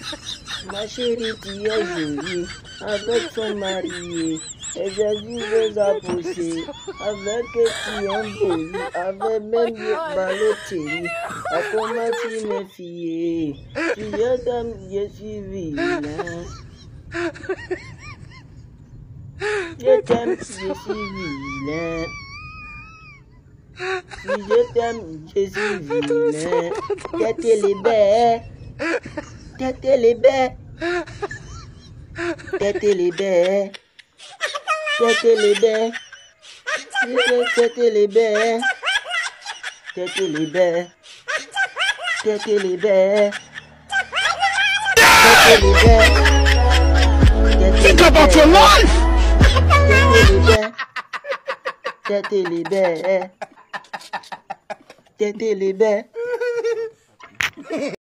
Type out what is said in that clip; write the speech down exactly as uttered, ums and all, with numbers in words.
Ma chérie, tu es jolie, avec son marié. Et Jésus veut approcher, avec tu es beau, avec même le balotelli. À comment tu me fies, si je t'aime, je suis vilain. Je t'aime, je suis vilain. Si je t'aime, je suis vilain. Tête les baies, tête les baies, tête les baies, tête les baies, tête les baies, tête les baies, tête les baies, tête les baies. Think about your life. Tête les baies, tête les baies.